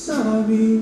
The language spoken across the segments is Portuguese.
sabe.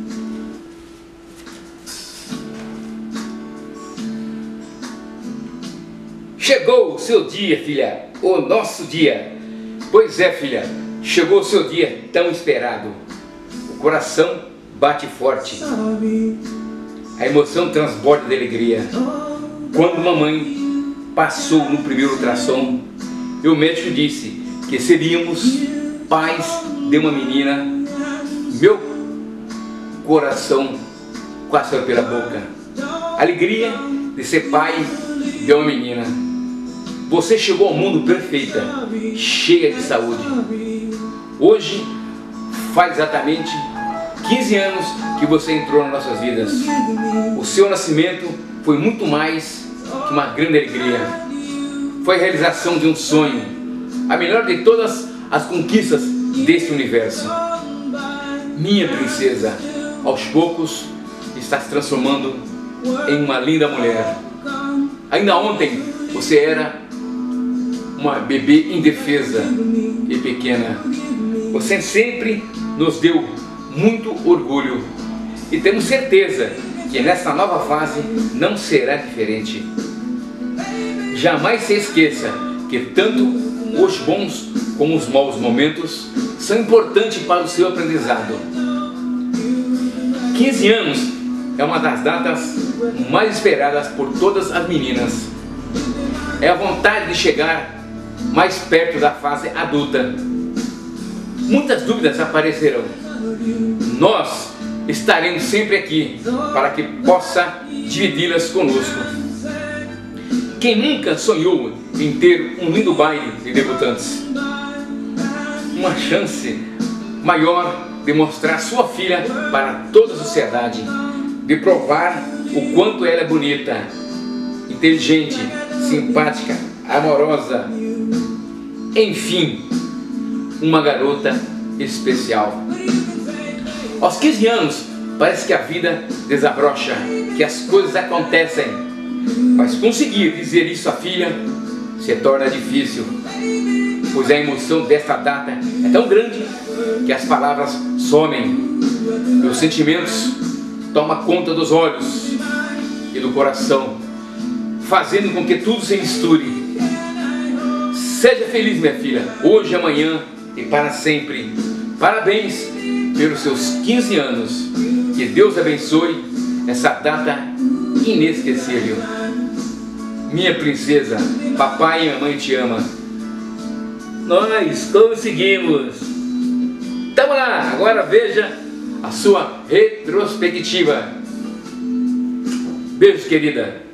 Chegou o seu dia, filha, o nosso dia. Pois é, filha, chegou o seu dia tão esperado. O coração bate forte, a emoção transborda de alegria. Quando mamãe passou no primeiro ultrassom, e o médico disse que seríamos pais de uma menina, meu coração quase saiu pela boca. Alegria de ser pai de uma menina. Você chegou ao mundo perfeita, cheia de saúde. Hoje faz exatamente 15 anos que você entrou nas nossas vidas. O seu nascimento foi muito mais que uma grande alegria. Foi a realização de um sonho, a melhor de todas as conquistas deste universo. Minha princesa, aos poucos está se transformando em uma linda mulher. Ainda ontem você era uma bebê indefesa e pequena. Você sempre nos deu muito orgulho e temos certeza que nessa nova fase não será diferente. Jamais se esqueça que tanto os bons como os maus momentos são importantes para o seu aprendizado. 15 anos é uma das datas mais esperadas por todas as meninas. É a vontade de chegar mais perto da fase adulta. Muitas dúvidas aparecerão. Nós estaremos sempre aqui para que possa dividi-las conosco. Quem nunca sonhou em ter um lindo baile de debutantes? Uma chance maior de mostrar sua filha para toda a sociedade, de provar o quanto ela é bonita, inteligente, simpática, amorosa, enfim, uma garota especial. Aos 15 anos, parece que a vida desabrocha, que as coisas acontecem, mas conseguir dizer isso à filha se torna difícil, pois a emoção desta data é tão grande que as palavras somem e os sentimentos tomam conta dos olhos e do coração, fazendo com que tudo se misture. Seja feliz, minha filha, hoje, amanhã e para sempre. Parabéns pelos seus 15 anos. Que Deus abençoe essa data inesquecível. Minha princesa, papai e mamãe te ama. Nós conseguimos. Tamo lá, agora veja a sua retrospectiva. Beijo, querida.